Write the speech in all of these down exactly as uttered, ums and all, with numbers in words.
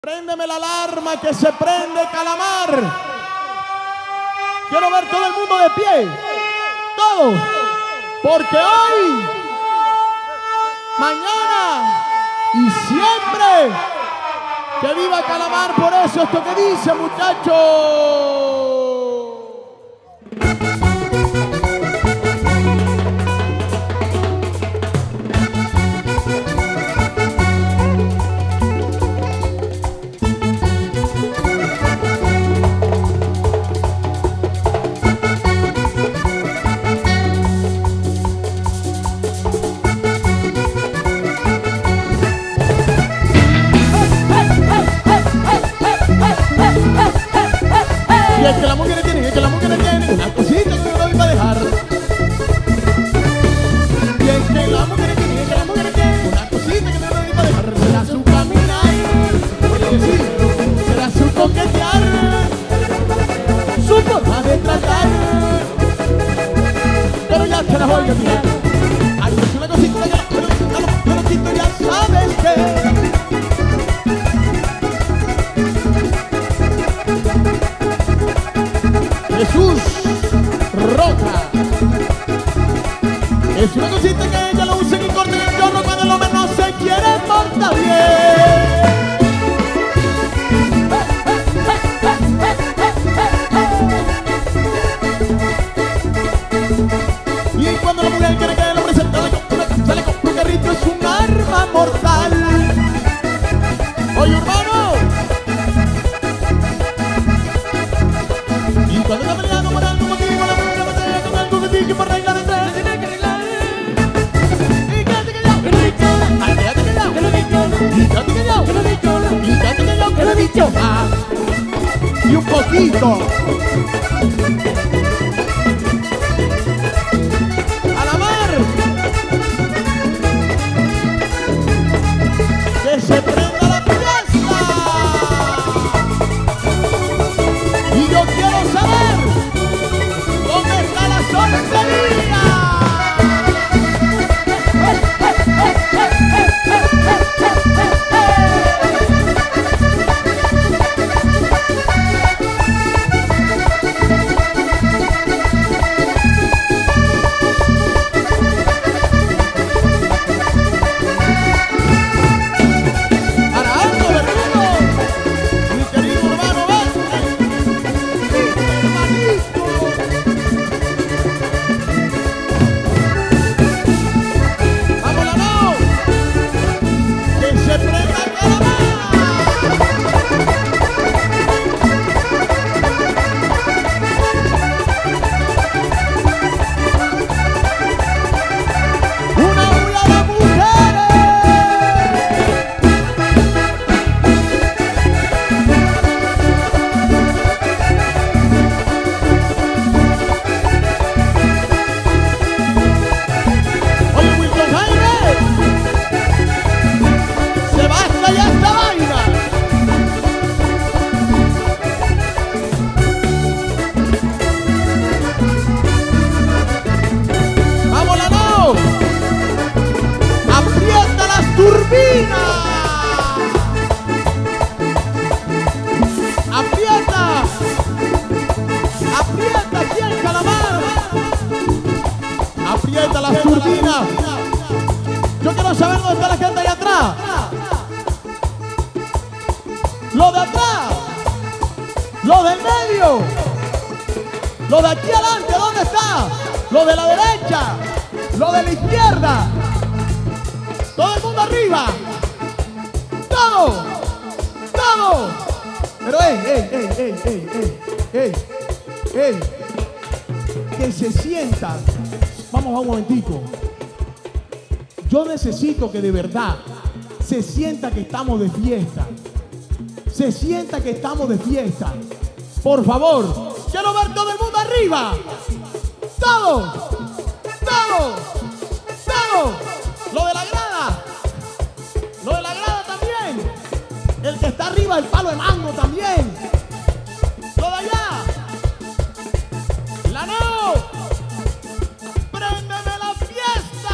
Préndeme la alarma que se prende Calamar. Quiero ver todo el mundo de pie. Todos. Porque hoy, mañana y siempre que viva Calamar. Por eso esto que dice, muchachos. Y es que la mujer tiene, es que la mujer tiene una cosita que no doy para dejar. Y es que la mujer tiene, es que la mujer tiene una cosita que no doy para dejar. Será su caminar, puede decir, será su coquetear, su forma de tratar. Pero ya te la voy a tirar. Ay, es una cosita que no, pero, pero, pero Tito, ya sabes que Jesús Roca es una cosita que ella lo usa y corta en el chorro cuando lo menos se quiere portar bien. Y cuando la mujer quiere que lo presente, sale con un carrito, es un arma mortal. Oye, hermano. Y cuando está peleando por algún motivo, la mujer batalla con algo que tiene por regla de tres. Tiene que arreglar. Y quédate callado, que lo he dicho. Ay, quédate callado, que lo he dicho. Y quédate callado, que lo he dicho. Y quédate callado, que lo he dicho. Ah. Y un poquito. A la mar. Que se prenda la fiesta. Y yo quiero saber dónde está la soltería. Arazo, Bermudo, mi querido hermano, ¡vamos la mano! ¡Que se prenda Calamar! ¡Una bulla de mujeres! Oye, Wilson Jaime, se basta ya esta vaina. ¡Vamos la no! ¡Aprieta las turbinas! ¡Aprieta! ¡Aprieta aquí en Calamar! ¡Aprieta las turbinas! Yo quiero saber dónde está la gente allá atrás. Los de atrás. Los del medio. Los de aquí adelante, ¿dónde está? Los de la derecha. Los de la izquierda. Todo el mundo arriba. Todo. Todo. Pero ey, ey, ey, ey, ey, ey, ey, ey. Que se sientan. Vamos a un momentico. Yo necesito que de verdad se sienta que estamos de fiesta. Se sienta que estamos de fiesta. Por favor, quiero ver todo el mundo arriba. Todo. Todo. Todo. Lo de la grada. Lo de la grada también. El que está arriba, el palo de mango también. Lo de allá. La no. Préndeme la fiesta.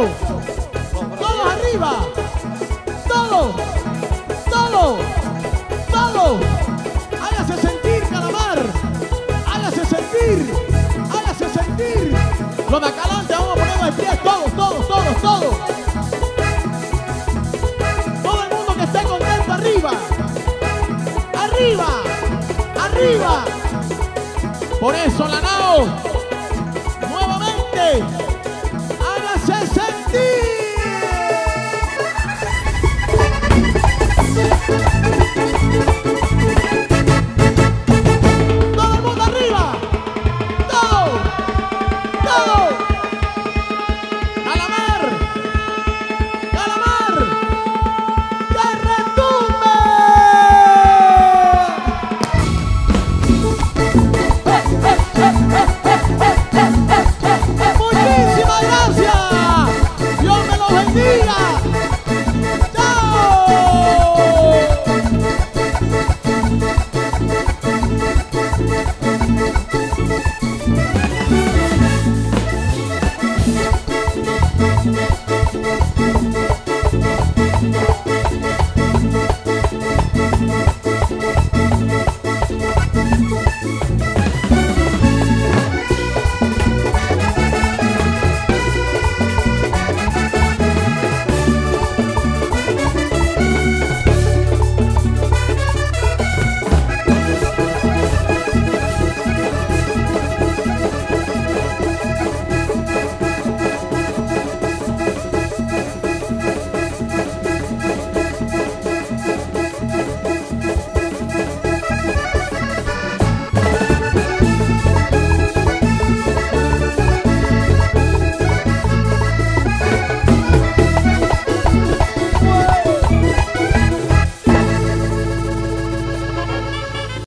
eso. Todos arriba. Todos. Todos. Todos. Hágase sentir, Calamar. Hágase sentir. Hágase sentir. Los de acá adelante vamos a ponernos de pie. Todos, todos, todos, todos. Todo el mundo que esté contento arriba. Arriba. Arriba. Por eso, Lanao. Nuevamente.